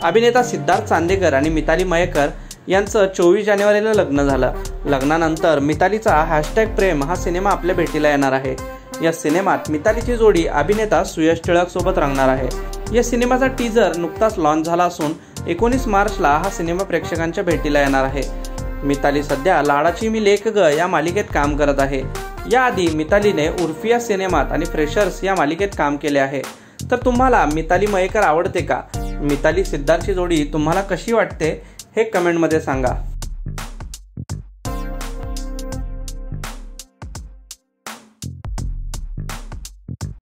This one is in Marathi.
अभिनेता सिद्धार्थ चांदेकर आणि मिताली मयेकर यांचं 24 जानेवारीला लग्न झालं। लग्नानंतर मितालीचा #प्रेम हा सिनेमा आपल्या भेटीला येणार आहे। या सिनेमात मितालीची जोडी अभिनेता सुयश टिळक सोबत रंगणार आहे। या सिनेमाचा टीजर नुकताच लॉन्च झाला असून 19 मार्चला हा सिनेमा प्रेक्षकांच्या भेटीला येणार आहे। मिताली सध्या लाडाची मी लेक ग या मालिकेत काम करत आहे। याआधी मितालीने उर्फी या सिनेमात आणि फ्रेशर्स या मालिकेत काम केले आहे। तर तुम्हाला मिताली मयेकर आवडते का? मिताली सिद्धार्थची जोडी तुम्हाला कशी वाटते हे कमेंटमध्ये सांगा।